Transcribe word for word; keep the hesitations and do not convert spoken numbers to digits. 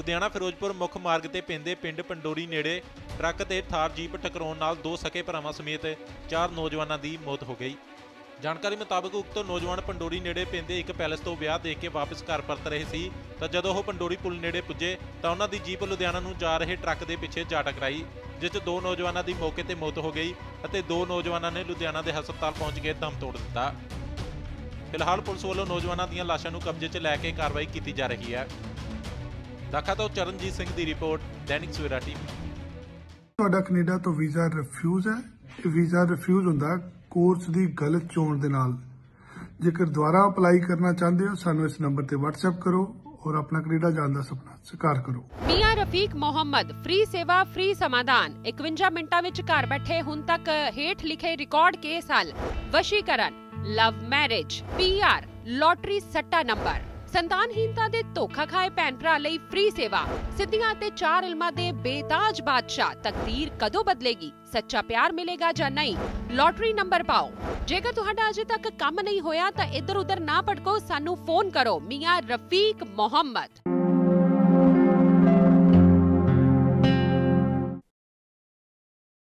ਲੁਧਿਆਣਾ ਫਿਰੋਜ਼ਪੁਰ ਮੁੱਖ ਮਾਰਗ ਤੇ ਪੈਂਦੇ ਪਿੰਡ ਪੰਡੋਰੀ ਨੇੜੇ ਟਰੱਕ ਤੇ ਥਾਰ ਜੀਪ ਟਕਰਾਉਣ ਨਾਲ ਦੋ ਸਕੇ ਭਰਾਵਾਂ ਸਮੇਤ ਚਾਰ ਨੌਜਵਾਨਾਂ ਦੀ ਮੌਤ ਹੋ ਗਈ। ਜਾਣਕਾਰੀ ਮੁਤਾਬਕ ਉਕਤ ਨੌਜਵਾਨ ਪੰਡੋਰੀ ਨੇੜੇ ਪੈਂਦੇ ਇੱਕ ਪੈਲਸ ਤੋਂ ਵਿਆਹ ਦੇਖ ਕੇ ਵਾਪਸ ਘਰ ਪਰਤ ਰਹੇ ਸੀ ਤਾਂ ਜਦੋਂ ਉਹ ਪੰਡੋਰੀ ਪੁਲ ਨੇੜੇ ਪੁੱਜੇ ਤਾਂ ਉਹਨਾਂ ਦੀ ਜੀਪ ਲੁਧਿਆਣਾ ਨੂੰ ਜਾ ਰਹੇ ਟਰੱਕ ਦੇ ਪਿੱਛੇ ਜਾ ਟਕਰਾਈ, ਜਿਸ 'ਚ ਦੋ ਨੌਜਵਾਨਾਂ ਦੀ ਮੌਕੇ ਤੇ ਮੌਤ ਹੋ ਗਈ ਅਤੇ ਦੋ ਨੌਜਵਾਨਾਂ ਨੇ ਲੁਧਿਆਣਾ ਦੇ ਹਸਪਤਾਲ ਪਹੁੰਚ ਕੇ ਦਮ ਤੋੜ ਦਿੱਤਾ। ਫਿਲਹਾਲ ਪੁਲਿਸ ਵੱਲੋਂ ਨੌਜਵਾਨਾਂ ਦੀਆਂ ਲਾਸ਼ਾਂ ਨੂੰ ਕਬਜ਼ੇ 'ਚ ਲੈ ਕੇ ਕਾਰਵਾਈ ਕੀਤੀ ਜਾ ਰਹੀ ਹੈ। ਦਾਖਾ ਤੋਂ ਚਰਨਜੀਤ ਸਿੰਘ ਦੀ ਰਿਪੋਰਟ, ਦੈਨਿਕ ਸਵੇਰਾ ਟੀਵੀ। ਤੁਹਾਡਾ ਕੈਨੇਡਾ ਤੋਂ ਵੀਜ਼ਾ ਰਿਫਿਊਜ਼ ਹੈ। ਇਹ ਵੀਜ਼ਾ ਰਿਫਿਊਜ਼ ਹੁੰਦਾ ਕੋਰਸ ਦੀ ਗਲਤ ਚੋਣ ਦੇ ਨਾਲ। ਜੇਕਰ ਦੁਬਾਰਾ ਅਪਲਾਈ ਕਰਨਾ ਚਾਹੁੰਦੇ ਹੋ ਸਾਨੂੰ ਇਸ ਨੰਬਰ ਤੇ WhatsApp ਕਰੋ और अपना कनेडा जाने का सपना साकार करो। मियां रफीक मोहम्मद, फ्री सेवा फ्री समाधान। इकवंजा मिनटां विच घर बैठे हुण तक हेठ लिखे रिकॉर्ड केस हल, वशीकरण, love marriage, P R, lottery सट्टा नंबर, संतानहीनता दे धोखा खाए भैन भरा लई फ्री सेवा, सिद्धियां ते चार इल्मां दे बेताज बादशाह। तकदीर कदों बदलेगी, सच्चा प्यार मिलेगा जां नहीं, लॉटरी नंबर पाओ। जेकर तुहाडा अजे तक काम नहीं होया तां इधर उधर ना भटको, सानू फोन करो। मियां रफीक मोहम्मद।